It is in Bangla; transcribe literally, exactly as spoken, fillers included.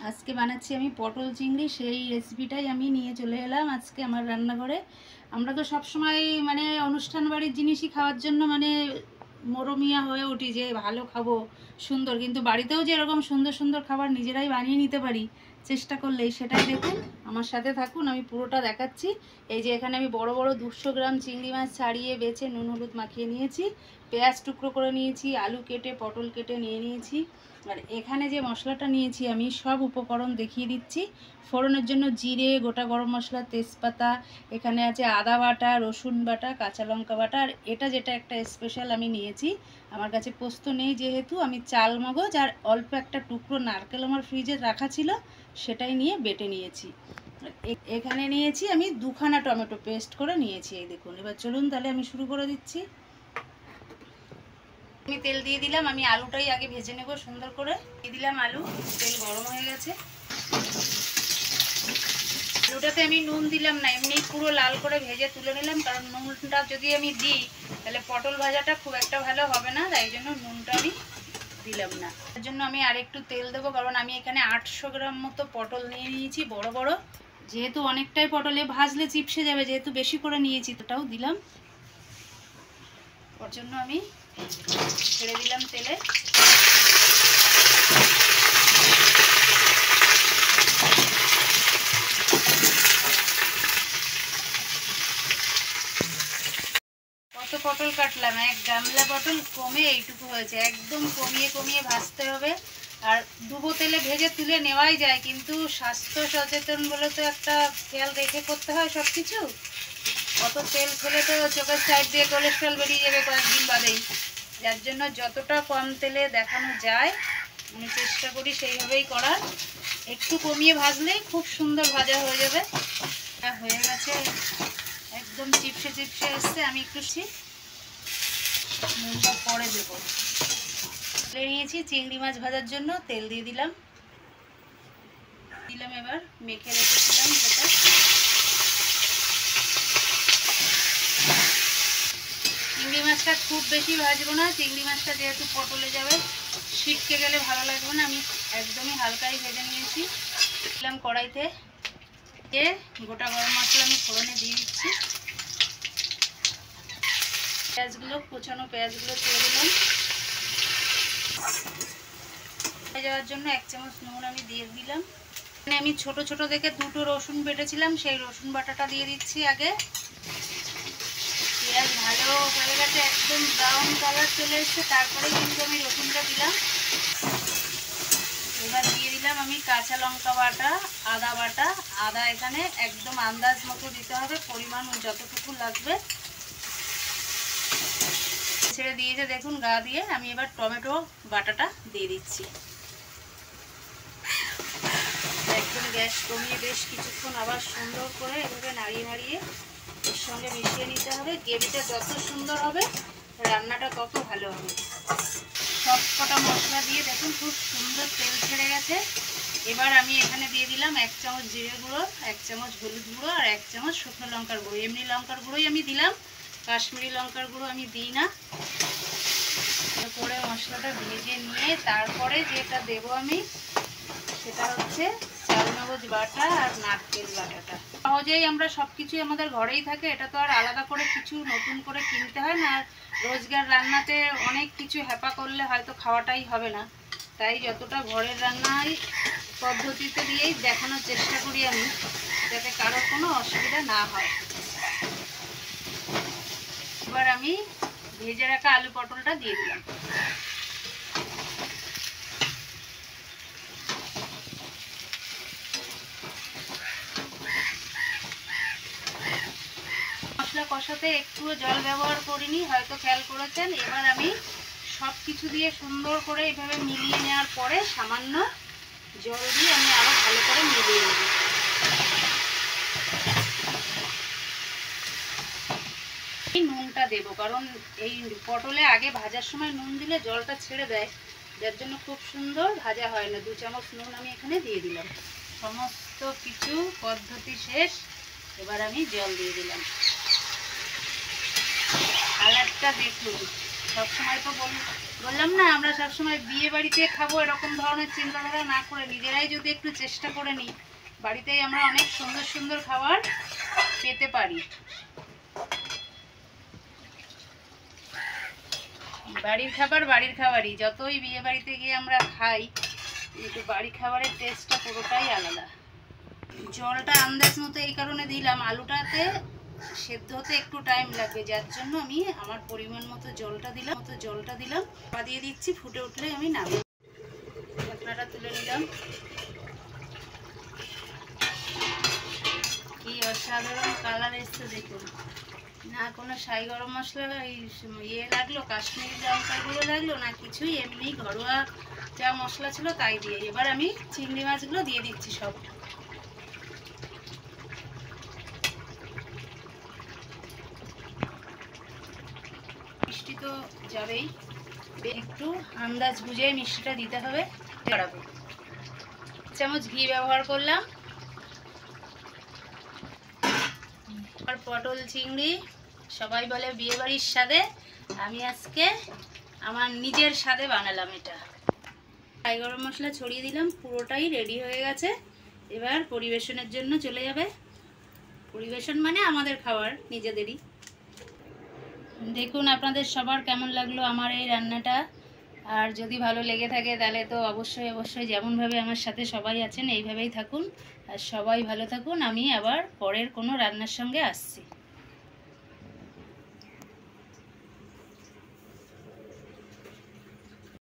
আজকে বানাচ্ছি আমি পটল চিংড়ি, সেই রেসিপিটাই আমি নিয়ে চলে এলাম আজকে আমার রান্নাঘরে। আমরা তো সব সময় মানে অনুষ্ঠান বাড়ির জিনিসই খাওয়ার জন্য মানে মরমিয়া হয়ে উঠি যে ভালো খাবো সুন্দর, কিন্তু বাড়িতেও যে এরকম সুন্দর সুন্দর খাবার নিজেরাই বানিয়ে নিতে পারি চেষ্টা করলেই, সেটাই দেখুন, আমার সাথে থাকুন, আমি পুরোটা দেখাচ্ছি। এই যে এখানে আমি বড় বড় দুশো গ্রাম চিংড়ি মাছ ছাড়িয়ে বেছে নুন হলুদ মাখিয়ে নিয়েছি, পেঁয়াজ টুকরো করে নিয়েছি, আলু কেটে পটল কেটে নিয়ে নিয়েছি। আর এখানে যে মশলাটা নিয়েছি আমি সব উপকরণ দেখিয়ে দিচ্ছি। ফোড়নের জন্য জিরে, গোটা গরম মশলা, তেজপাতা, এখানে আছে আদা বাটা, রসুন বাটা, কাঁচা লঙ্কা বাটা। আর এটা যেটা একটা স্পেশাল আমি নিয়েছি, আমার কাছে পোস্ত নেই যেহেতু, আমি চাল মগজ আর অল্প একটা টুকরো নারকেল আমার ফ্রিজে রাখা ছিল, সেটাই নিয়ে বেটে নিয়েছি। এখানে নিয়েছি আমি দুখানা টমেটো পেস্ট করে নিয়েছি, এই দেখুন। এবার চলুন তাহলে আমি শুরু করে দিচ্ছি। আমি তেল দিয়ে দিলাম, আমি আলুটাই আগে ভেজে নেব সুন্দর করে। দিয়ে দিলাম আলু, তেল গরম হয়ে গেছে। আলুটাতে আমি নুন দিলাম না, এমনি পুরো লাল করে ভেজে তুলে নিলাম, কারণ নুনটা যদি আমি দিই তাহলে পটল ভাজাটা খুব একটা ভালো হবে না, তাই জন্য নুনটা আমি দিলাম না। তার জন্য আমি আর একটু তেল দেবো, কারণ আমি এখানে আটশো গ্রাম মতো পটল নিয়ে নিয়েছি বড় বড়, যেহেতু অনেকটাই পটলে ভাজলে চিপসে যাবে, যেহেতু বেশি করে নিয়েছি ওটাও দিলাম। ওর জন্য আমি ছেড়ে দিলাম তেলে। কত পটল কাটলাম, এক গামলা পটল কমে এইটুকু হয়েছে, একদম কমিয়ে কমিয়ে ভাজতে হবে। আর ডুবো তেলে ভেজে তুলে নেওয়াই যায়, কিন্তু স্বাস্থ্য সচেতন বলে তো একটা খেয়াল রেখে করতে হয় সব কিছু। অত তেল খেলে তো চোখের সাইড দিয়ে কোলেস্ট্রল বেরিয়ে যাবে কয়েকদিন বাদেই, যার জন্য যতটা কম তেলে দেখানো যায় আমি চেষ্টা করি সেইভাবেই করার। একটু কমিয়ে ভাজলেই খুব সুন্দর ভাজা হয়ে যাবে। হয়ে গেছে, একদম চিপসে চিপসে এসছে। আমি একটু নুনটা পরে দেবো। তুলে নিয়েছি চিংড়ি মাছ ভাজার জন্য, তেল দিয়ে দিলাম দিলাম এবার মেখে রেখেছিলাম সেটা। চিংড়ি মাছটা খুব বেশি ভাজবো না, চিংড়ি মাছটা যেহেতু পটলে যাবে ছিটকে গেলে ভালো লাগবে না, আমি একদমই হালকাই ভেজে নিয়েছি। দিলাম কড়াইতে, এ গোটা গরম মশলা আমি ফোড়নে দিয়ে দিচ্ছি। পেঁয়াজগুলো, কুচানো পেঁয়াজগুলো ছেড়ে দিলাম। হয়ে যাওয়ার জন্য এক চামচ নুন আমি দিয়ে দিলাম। এখানে আমি ছোট ছোট দেখে দুটো রসুন বেটেছিলাম, সেই রসুন বাটাটা দিয়ে দিচ্ছি আগে। পেঁয়াজ ভালো হয়ে গেছে, একদম ব্রাউন কালার চলে এসছে, তারপরে কিন্তু আমি রসুনটা দিলাম। এবার দিয়ে দিলাম আমি কাঁচা লঙ্কা বাটা, আদা বাটা। আদা এখানে একদম আন্দাজ মতো দিতে হবে, পরিমাণ যতটুকু লাগবে। ছেড়ে দিয়েছে দেখুন গা দিয়ে। আমি এবার টমেটো বাটাটা দিয়ে দিচ্ছি। একদম গ্যাস কমিয়ে বেশ কিছুক্ষণ আবার সুন্দর করে এভাবে নাড়িয়ে নাড়িয়ে এর সঙ্গে মিশিয়ে নিতে হবে। গ্রেভিটা যত সুন্দর হবে রান্নাটা তত ভালো হবে। সব কটা মশলা দিয়ে দেখুন খুব সুন্দর তেল ছেড়ে গেছে। এবার আমি এখানে দিয়ে দিলাম এক চামচ জিরে গুঁড়ো, এক চামচ হলুদ গুঁড়ো আর এক চামচ শুকনো লঙ্কার গুঁড়ো। এমনি লঙ্কার গুঁড়োই আমি দিলাম, কাশ্মীরি লঙ্কার গুঁড়ো আমি দিই না। তারপরে মশলাটা ভেজে নিয়ে তারপরে যেটা দেব আমি সেটা হচ্ছে চাল মগজ বাটা আর নারকেল বাটাটা। সহজেই আমরা সব কিছুই আমাদের ঘরেই থাকে, এটা তো আর আলাদা করে কিছু নতুন করে কিনতে হয় না। রোজগার রান্নাতে অনেক কিছু হ্যাপা করলে হয়তো খাওয়াটাই হবে না, তাই যতটা ঘরের রান্নায় পদ্ধতিতে দিয়েই দেখানোর চেষ্টা করি আমি, যাতে কারোর কোনো অসুবিধা না হয়। এবার আমি ভেজে রাখা আলু পটলটা দিয়ে দিলাম। মশলা কষাতে একটুও জল ব্যবহার করিনি, হয়তো খেয়াল করেছেন। এবার আমি সব কিছু দিয়ে সুন্দর করে এইভাবে মিলিয়ে নেওয়ার পরে সামান্য জল দিয়ে আমি আরও ভালো করে মিলিয়ে নেব। নুনটা দেব, কারণ এই পটলে আগে ভাজার সময় নুন দিলে জলটা ছেড়ে দেয়, যার জন্য খুব সুন্দর ভাজা হয় না। দু চামচ নুন আমি এখানে দিয়ে দিলাম। সমস্ত কিছু পদ্ধতি শেষ, এবার আমি জল দিয়ে দিলাম। কালারটা দেখুন, সবসময় তো বলি বললাম না, আমরা সবসময় বিয়ে বাড়িতে খাবো এরকম ধরনের চিন্তাধারা না করে নিজেরাই যদি একটু চেষ্টা করে নিই, বাড়িতেই আমরা অনেক সুন্দর সুন্দর খাবার পেতে পারি। বাড়ির খাবার বাড়ির খাবারই, যতই বিয়ে বাড়িতে গিয়ে আমরা খাই কিন্তু বাড়ির খাবারের টেস্টটা পুরোটাই আলাদা। জলটা আন্দাজ মতো এই কারণে দিলাম, আলুটাতে সেদ্ধ হতে একটু টাইম লাগবে, যার জন্য আমি আমার পরিমাণ মতো জলটা দিলাম মতো জলটা দিলাম পা দিয়ে দিচ্ছি। ফুটে উঠলে আমি নামিয়ে ঢাকনাটা তুলে নিলাম। কি অসাধারণ কালার এসছে দেখুন। না কোনো সাই গরম মশলা ইয়ে লাগলো, কাশ্মীরি লঙ্কার গুঁড়ো লাগলো না কিছুই, এমনি ঘরোয়া যা মশলা ছিল তাই দিয়ে এবার আমি চিংড়ি মাছগুলো দিয়ে দিচ্ছি সব। মিষ্টি তো যাবেই, একটু আন্দাজ বুঝে মিষ্টিটা দিতে হবে। বাড়াবো, চামচ ঘি ব্যবহার করলাম। আর পটল চিংড়ি সবাই বলে বিয়ে বাড়ির স্বাদে, আমি আজকে আমার নিজের স্বাদে বানালাম এটা। ফ্রাই গরম মশলা ছড়িয়ে দিলাম, পুরোটাই রেডি হয়ে গেছে। এবার পরিবেশনের জন্য চলে যাবে। পরিবেশন মানে আমাদের খাবার নিজেদেরই। দেখুন আপনাদের সবার কেমন লাগলো আমার এই রান্নাটা। আর যদি ভালো লেগে থাকে তাহলে তো অবশ্যই অবশ্যই যেমনভাবে আমার সাথে সবাই আছেন এইভাবেই থাকুন, আর সবাই ভালো থাকুন। আমি আবার পরের কোনো রান্নার সঙ্গে আসছি।